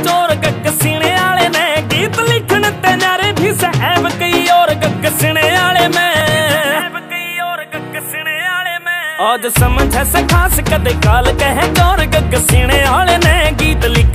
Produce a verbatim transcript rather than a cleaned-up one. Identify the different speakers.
Speaker 1: चोर गग सीने आले ने, गीत लिखण ते नारे भी साहब कई और गग सीने आले में, कई और गग सीने आले में। आज समझ है खास कदे काल कहे चोर गग सीने आले ने, गीत लिख